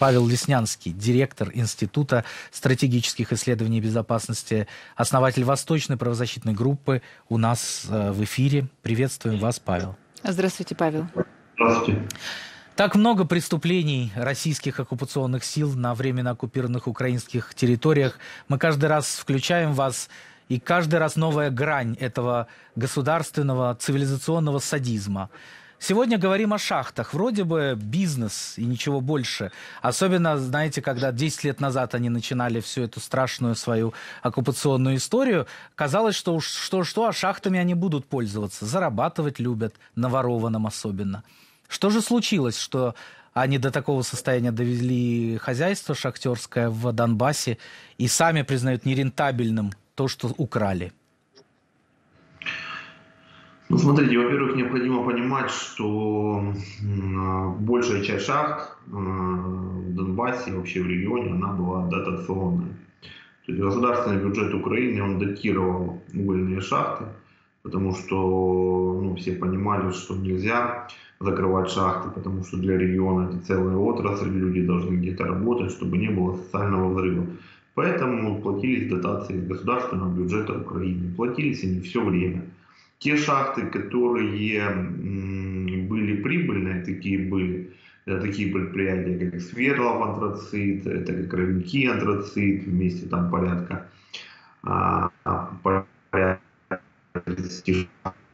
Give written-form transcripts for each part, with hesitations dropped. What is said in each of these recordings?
Павел Леснянский, директор Института стратегических исследований и безопасности, основатель Восточной правозащитной группы, у нас в эфире. Приветствуем вас, Павел. Здравствуйте, Павел. Здравствуйте. Так много преступлений российских оккупационных сил на временно оккупированных украинских территориях. Мы каждый раз включаем вас, и каждый раз новая грань этого государственного цивилизационного садизма. Сегодня говорим о шахтах. Вроде бы бизнес и ничего больше. Особенно, знаете, когда 10 лет назад они начинали всю эту страшную свою оккупационную историю, казалось, что а шахтами они будут пользоваться. Зарабатывать любят, на ворованном особенно. Что же случилось, что они до такого состояния довели хозяйство шахтерское в Донбассе и сами признают нерентабельным то, что украли? Ну, смотрите, во-первых, необходимо понимать, что большая часть шахт в Донбассе и вообще в регионе, она была дотационная. То есть государственный бюджет Украины, он датировал угольные шахты, потому что все понимали, что нельзя закрывать шахты, потому что для региона это целая отрасль, люди должны где-то работать, чтобы не было социального взрыва. Поэтому платились дотации из государственного бюджета Украины. Платились они все время. Те шахты, которые были прибыльные, это такие предприятия, как Свердлов антрацит, это как Ровенки антрацит, вместе там порядка 30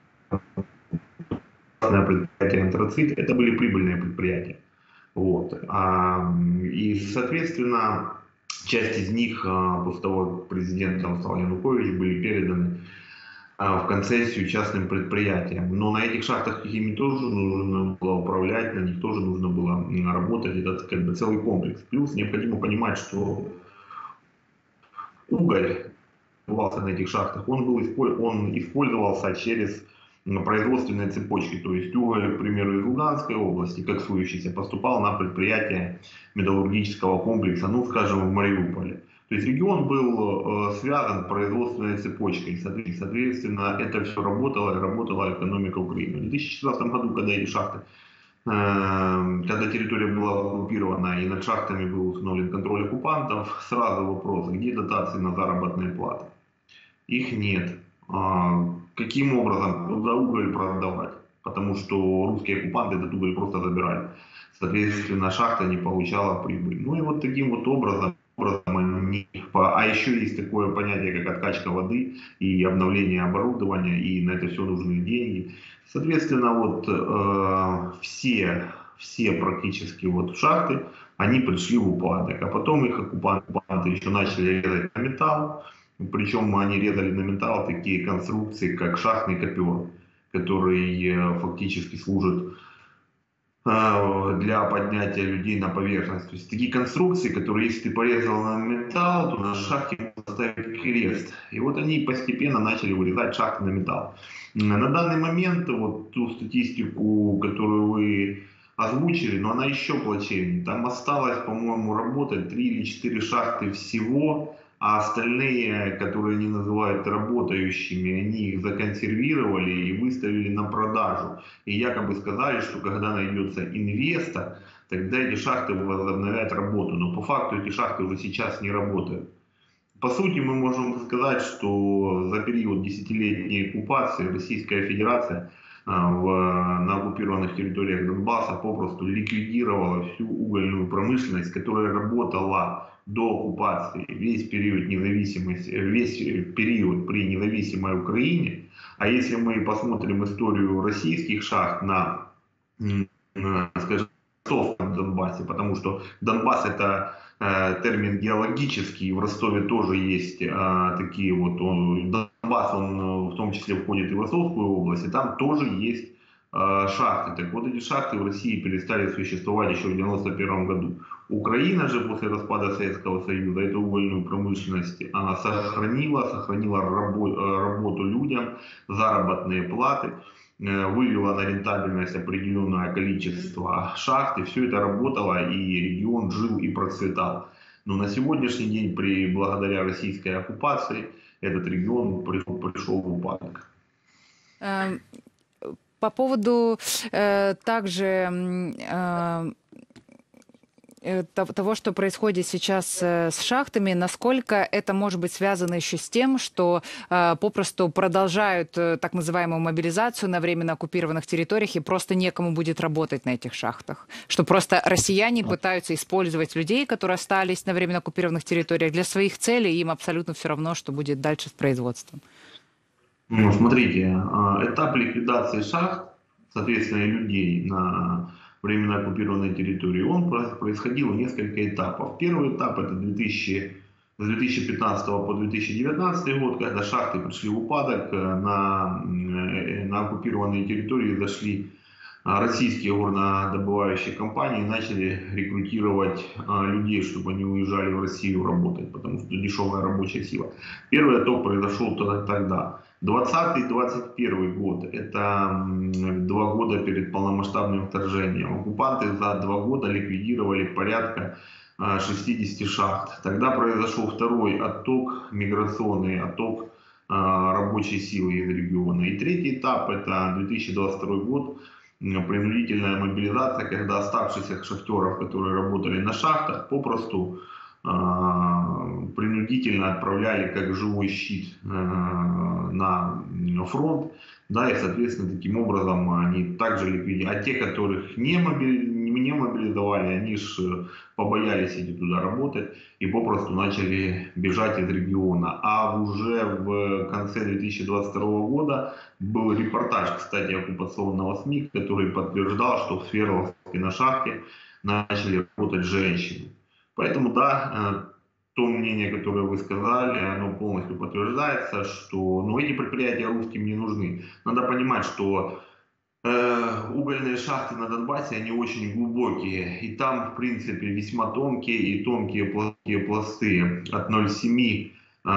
предприятия антрацит, это были прибыльные предприятия. Вот. И, соответственно, часть из них, после того, как президентом стал Янукович, были переданы в концессию частным предприятиям. Но на этих шахтах ими тоже нужно было управлять, на них тоже нужно было работать. Это как бы целый комплекс. Плюс необходимо понимать, что уголь на этих шахтах, он использовался через производственные цепочки. То есть уголь, к примеру, из Луганской области, коксующийся, поступал на предприятие металлургического комплекса, скажем, в Мариуполе. То есть регион был связан производственной цепочкой. Соответственно, это все работало, и работала экономика Украины. В 2014 году, когда эти шахты, когда территория была оккупирована и над шахтами был установлен контроль оккупантов, сразу вопрос, где дотации на заработные платы? Их нет. Каким образом? Куда уголь продавать? Потому что русские оккупанты этот уголь просто забирали. Соответственно, шахта не получала прибыль. И вот таким вот образом они... А еще есть такое понятие, как откачка воды и обновление оборудования, и на это все нужны деньги. Соответственно, все практически шахты, они пришли в упадок. А потом их оккупанты еще начали резать на металл. Причем они резали на металл такие конструкции, как шахтный копер, который фактически служит для поднятия людей на поверхность. То есть такие конструкции, которые, если ты порезал на металл, то на шахте можно ставить крест. И вот они постепенно начали вырезать шахты на металл. На данный момент ту статистику, которую вы озвучили, но она еще плачевнее. Там осталось, по-моему, работать 3 или 4 шахты всего, а остальные, которые они называют работающими, они их законсервировали и выставили на продажу. И якобы сказали, что когда найдется инвестор, тогда эти шахты возобновят работу. Но по факту эти шахты уже сейчас не работают. По сути, мы можем сказать, что за период десятилетней оккупации Российская Федерация на оккупированных территориях Донбасса попросту ликвидировала всю угольную промышленность, которая работала до оккупации весь период при независимой Украине. А если мы посмотрим историю российских шахт на, скажем, Ростовском Донбассе, потому что Донбасс это термин геологический, в Ростове тоже есть такие Донбасс, он в том числе входит и в Ростовскую область, и там тоже есть шахты. Так вот, эти шахты в России перестали существовать еще в 1991 году. Украина же после распада Советского Союза эту угольную промышленность она сохранила работу людям, заработные платы, вывела на рентабельность определенное количество шахт, и все это работало, и регион жил и процветал. Но на сегодняшний день, благодаря российской оккупации, этот регион пришел в упадок. По поводу также того, что происходит сейчас с шахтами, насколько это может быть связано еще с тем, что попросту продолжают так называемую мобилизацию на временно оккупированных территориях и просто некому будет работать на этих шахтах? Что просто россияне пытаются использовать людей, которые остались на временно оккупированных территориях для своих целей, и им абсолютно все равно, что будет дальше с производством? Ну, смотрите, этап ликвидации шахт, соответственно, и людей на временно оккупированной территории, он происходил в несколько этапов. Первый этап это с 2015 по 2019 год, когда шахты пришли в упадок, на оккупированные территории зашли российские горнодобывающие компании, начали рекрутировать людей, чтобы они уезжали в Россию работать, потому что дешевая рабочая сила. Первый отток произошел тогда. 2020-2021 год, это 2 года перед полномасштабным вторжением. Оккупанты за 2 года ликвидировали порядка 60 шахт. Тогда произошел второй отток, миграционный отток рабочей силы из региона. И третий этап, это 2022 год, принудительная мобилизация, когда оставшихся шахтеров, которые работали на шахтах, попросту принудительно отправляли как живой щит на фронт, да, и, соответственно, таким образом они также ликвидировали. А те, которых не мобилизовали, они же побоялись идти туда работать и попросту начали бежать из региона. А уже в конце 2022 года был репортаж, кстати, оккупационного СМИ, который подтверждал, что в Свердловске на шахте начали работать женщины. Поэтому, да, то мнение, которое вы сказали, оно полностью подтверждается, что эти предприятия русским не нужны. Надо понимать, что угольные шахты на Донбассе, они очень глубокие. И там, в принципе, весьма тонкие и тонкие плоские пласты от 0,7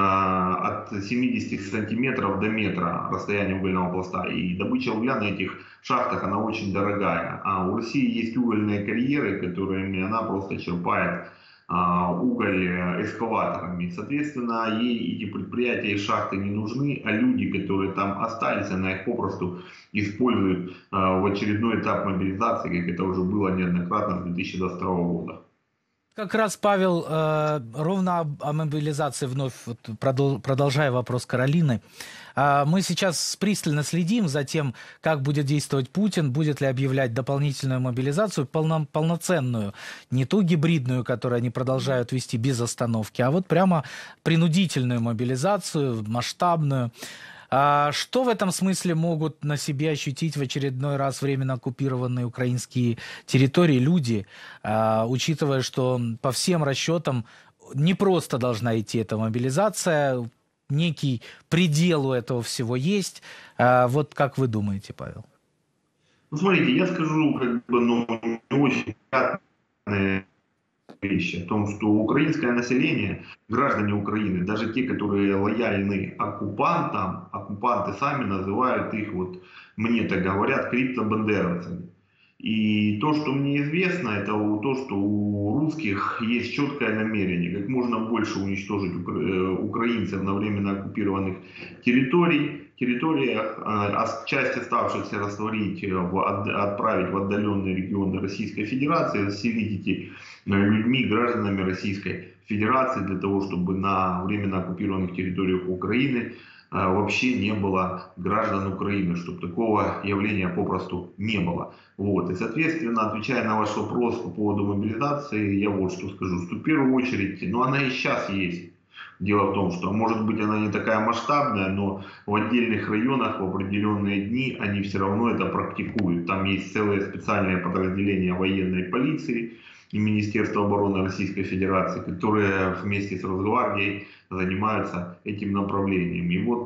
от 70 сантиметров до метра расстояние угольного пласта. И добыча угля на этих шахтах, она очень дорогая. А у России есть угольные карьеры, которыми она просто черпает уголь эскаваторами. Соответственно, ей эти предприятия и шахты не нужны, а люди, которые там остались, она их попросту использует в очередной этап мобилизации, как это уже было неоднократно с 2022 года. Как раз, Павел, ровно о мобилизации вновь, продолжая вопрос Каролины. Мы сейчас пристально следим за тем, как будет действовать Путин, будет ли объявлять дополнительную мобилизацию, полноценную, не ту гибридную, которую они продолжают вести без остановки, а вот прямо принудительную мобилизацию, масштабную. Что в этом смысле могут на себе ощутить в очередной раз временно оккупированные украинские территории люди, учитывая, что по всем расчетам не просто должна идти эта мобилизация, некий предел у этого всего есть. Вот как вы думаете, Павел? Смотрите, я скажу не очень приятные вещи о том, что украинское население, граждане Украины, даже те, которые лояльны оккупантам, оккупанты сами называют их, мне так говорят, криптобандеровцами. И то, что мне известно, это то, что у русских есть четкое намерение как можно больше уничтожить украинцев на временно оккупированных территориях, часть оставшихся растворить, отправить в отдаленные регионы Российской Федерации, заселить эти людьми, гражданами Российской Федерации, для того, чтобы на временно оккупированных территориях Украины вообще не было граждан Украины, чтобы такого явления попросту не было. И, соответственно, отвечая на ваш вопрос по поводу мобилизации, я вот что скажу, что в первую очередь, она и сейчас есть. Дело в том, что, может быть, она не такая масштабная, но в отдельных районах в определенные дни они все равно это практикуют. Там есть целые специальные подразделения военной полиции и Министерства обороны Российской Федерации, которые вместе с Росгвардией занимаются этим направлением.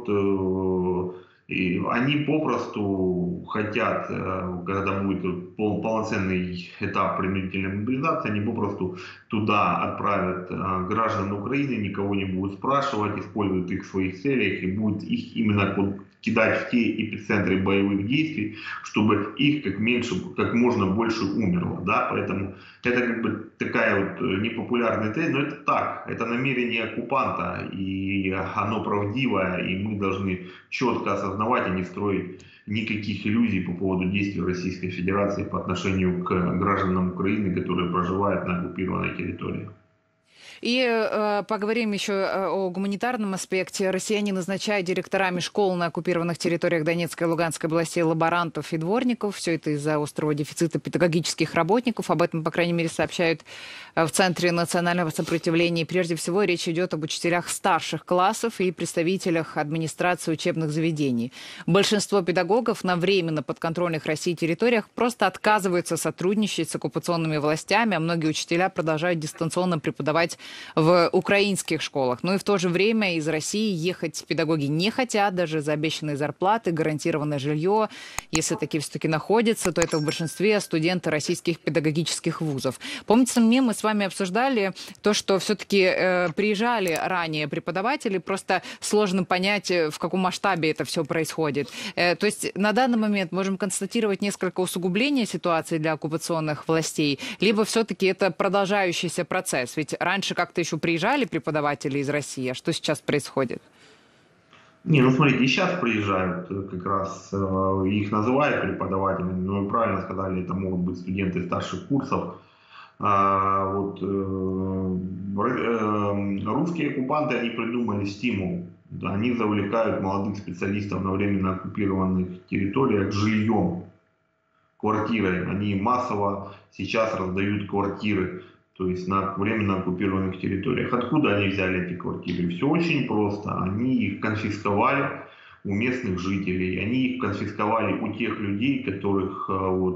И они попросту хотят, когда будет полноценный этап принудительной мобилизации, они попросту туда отправят граждан Украины, никого не будут спрашивать, используют их в своих целях и будут их именно кидать в те эпицентры боевых действий, чтобы их как можно больше умерло. Да? Поэтому это такая непопулярная теза, но это так, это намерение оккупанта, и оно правдивое, и мы должны четко осознавать и не строить никаких иллюзий по поводу действий Российской Федерации по отношению к гражданам Украины, которые проживают на оккупированной территории. И поговорим еще о гуманитарном аспекте. Россияне назначают директорами школ на оккупированных территориях Донецкой и Луганской областей лаборантов и дворников. Все это из-за острого дефицита педагогических работников. Об этом, по крайней мере, сообщают в Центре национального сопротивления. И прежде всего речь идет об учителях старших классов и представителях администрации учебных заведений. Большинство педагогов на временно подконтрольных России территориях просто отказываются сотрудничать с оккупационными властями, а многие учителя продолжают дистанционно преподавать в украинских школах. Но и в то же время из России ехать педагоги не хотят, даже за обещанные зарплаты, гарантированное жилье. Если такие все-таки находятся, то это в большинстве студенты российских педагогических вузов. Помните, мы с вами обсуждали то, что все-таки приезжали ранее преподаватели, просто сложно понять, в каком масштабе это все происходит. То есть на данный момент можем констатировать несколько усугубления ситуации для оккупационных властей, либо все-таки это продолжающийся процесс. Ведь раньше как-то еще приезжали преподаватели из России, а что сейчас происходит? Не, ну смотрите, и сейчас приезжают как раз, их называют преподавателями, но вы правильно сказали, это могут быть студенты старших курсов. Русские оккупанты, они придумали стимул. Они завлекают молодых специалистов на временно оккупированных территориях жильем, квартирой. Они массово сейчас раздают квартиры, то есть на временно оккупированных территориях. Откуда они взяли эти квартиры? Все очень просто. Они их конфисковали у местных жителей, они их конфисковали у тех людей, которых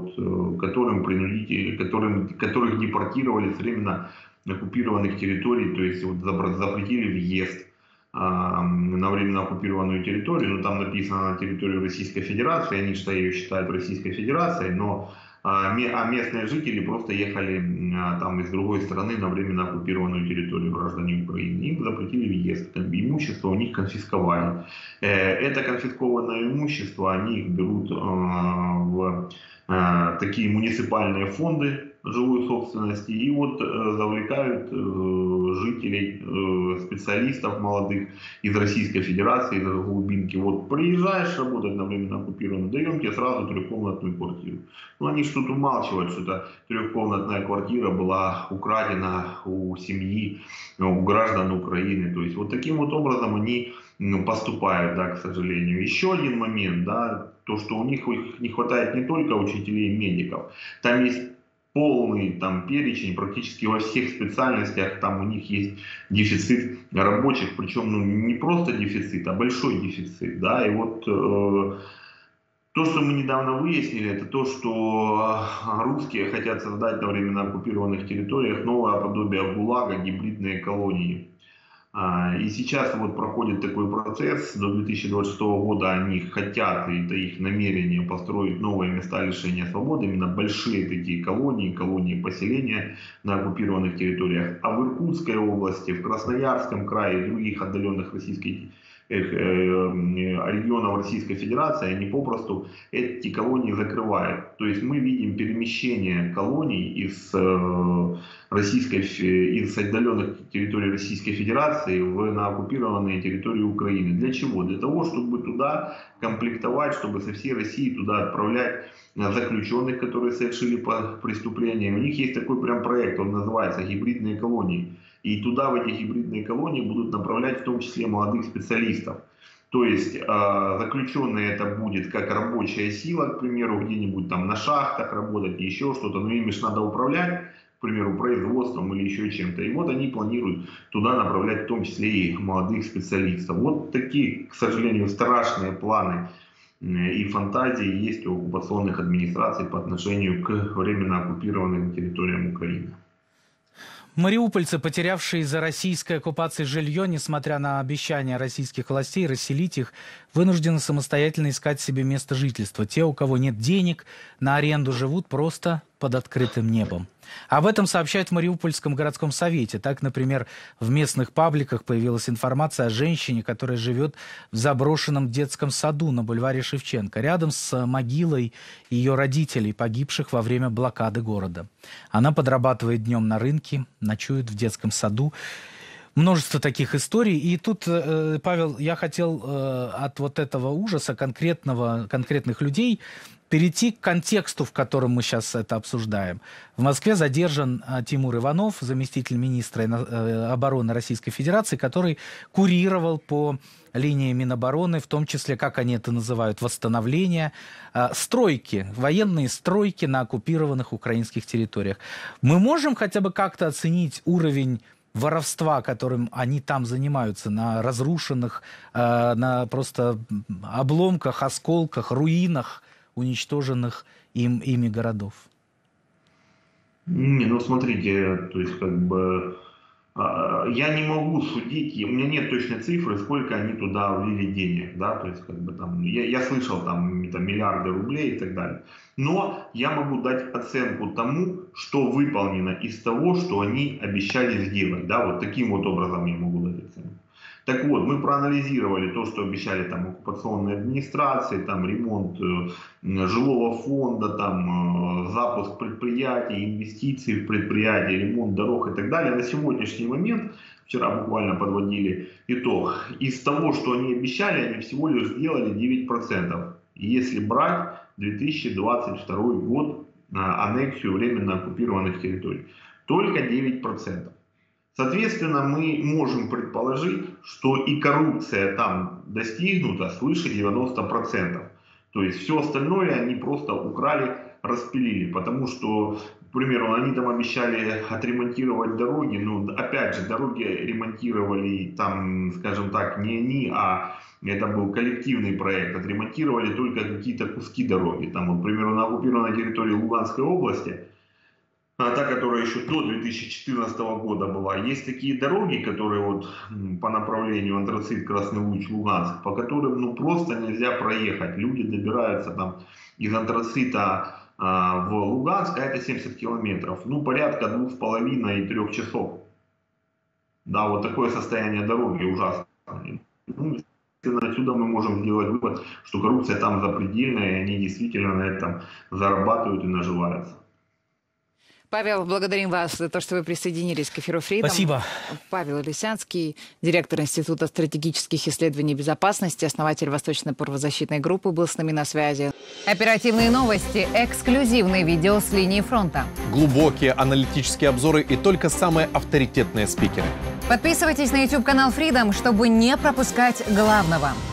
депортировали с временно оккупированных территорий, то есть запретили въезд на временно оккупированную территорию. Ну, там написано на территорию Российской Федерации, они ее считают Российской Федерацией, но местные жители просто ехали там из другой страны на временно оккупированную территорию граждане Украины. Им запретили въезд, имущество у них конфисковали. Это конфискованное имущество, они их берут в такие муниципальные фонды жилой собственности и завлекают жителей, специалистов молодых из Российской Федерации, из глубинки. Приезжаешь работать на временно оккупированную, даем тебе сразу трехкомнатную квартиру. Но они что-то умалчивают, что эта трехкомнатная квартира была украдена у семьи, у граждан Украины. То есть таким образом они поступают, да, к сожалению. Еще один момент, да, то, что у них не хватает не только учителей и медиков, там есть полный перечень практически во всех специальностях, там у них есть дефицит рабочих, причем не просто дефицит, а большой дефицит, да, и то, что мы недавно выяснили, это то, что русские хотят создать на временно оккупированных территориях новое подобие ГУЛАГа, гибридные колонии. И сейчас проходит такой процесс. До 2026 года они хотят, и это их намерение, построить новые места лишения свободы, именно большие такие колонии поселения на оккупированных территориях. А в Иркутской области, в Красноярском крае и других отдаленных регионов Российской Федерации, они попросту эти колонии закрывают. То есть мы видим перемещение колоний из отдаленных территорий Российской Федерации на оккупированные территории Украины. Для чего? Для того, чтобы туда комплектовать, чтобы со всей России туда отправлять заключенных, которые совершили преступления. У них есть такой прям проект, он называется «Гибридные колонии». И туда, в эти гибридные колонии, будут направлять в том числе молодых специалистов. То есть заключенные это будет как рабочая сила, к примеру, где-нибудь там на шахтах работать, еще что-то, но ими же надо управлять, к примеру, производством или еще чем-то. И они планируют туда направлять в том числе и молодых специалистов. Такие, к сожалению, страшные планы и фантазии есть у оккупационных администраций по отношению к временно оккупированным территориям Украины. Мариупольцы, потерявшие из-за российской оккупации жилье, несмотря на обещания российских властей расселить их, вынуждены самостоятельно искать себе место жительства. Те, у кого нет денег, на аренду живут просто под открытым небом. Об этом сообщают в Мариупольском городском совете. Так, например, в местных пабликах появилась информация о женщине, которая живет в заброшенном детском саду на бульваре Шевченко, рядом с могилой ее родителей, погибших во время блокады города. Она подрабатывает днем на рынке, ночует в детском саду. Множество таких историй. И тут, Павел, я хотел от вот этого ужаса конкретных людей перейти к контексту, в котором мы сейчас это обсуждаем. В Москве задержан Тимур Иванов, заместитель министра обороны Российской Федерации, который курировал по линии Минобороны, в том числе, как они это называют, восстановление, стройки, военные стройки на оккупированных украинских территориях. Мы можем хотя бы как-то оценить уровень воровства, которым они там занимаются, на разрушенных, на просто обломках, осколках, руинах уничтоженных ими городов? Не, ну смотрите, то есть как бы я не могу судить, у меня нет точной цифры, сколько они туда влили денег, да, то есть как бы там, я слышал там миллиарды рублей и так далее, но я могу дать оценку тому, что выполнено из того, что они обещали сделать, да, вот таким вот образом я могу дать оценку. Так вот, мы проанализировали то, что обещали там оккупационные администрации, там ремонт жилого фонда, там запуск предприятий, инвестиции в предприятия, ремонт дорог и так далее. На сегодняшний момент, вчера буквально подводили итог, из того, что они обещали, они всего лишь сделали 9%. Если брать 2022 год, аннексию временно оккупированных территорий, только 9%. Соответственно, мы можем предположить, что и коррупция там достигнута свыше 90%. То есть все остальное они просто украли, распилили. Потому что, к примеру, они там обещали отремонтировать дороги. Но опять же, дороги ремонтировали там, скажем так, не они, а это был коллективный проект. Отремонтировали только какие-то куски дороги. Там, вот, к примеру, на оккупированной территории Луганской области, та, которая еще до 2014 года была. Есть такие дороги, которые вот по направлению Антрацит, Красный Луч, Луганск, по которым ну просто нельзя проехать. Люди добираются там из Антрацита в Луганск, а это 70 километров. Ну порядка 2,5-3 часов. Да, вот такое состояние дороги ужасное. Ну, отсюда мы можем сделать вывод, что коррупция там запредельная, и они действительно на этом зарабатывают и наживаются. Павел, благодарим вас за то, что вы присоединились к эфиру Freedom. Спасибо. Павел Лисянский, директор Института стратегических исследований и безопасности, основатель Восточной правозащитной группы, был с нами на связи. Оперативные новости, эксклюзивные видео с линии фронта. Глубокие аналитические обзоры и только самые авторитетные спикеры. Подписывайтесь на YouTube-канал Freedom, чтобы не пропускать главного.